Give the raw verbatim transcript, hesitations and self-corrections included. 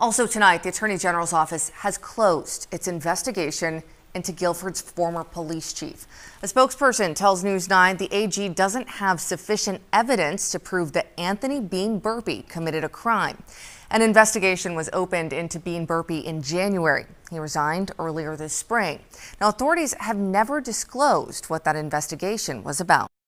Also tonight, the Attorney General's office has closed its investigation into Gilford's former police chief. A spokesperson tells News nine the A G doesn't have sufficient evidence to prove that Anthony Bean Burpee committed a crime. An investigation was opened into Bean Burpee in January. He resigned earlier this spring. Now, authorities have never disclosed what that investigation was about.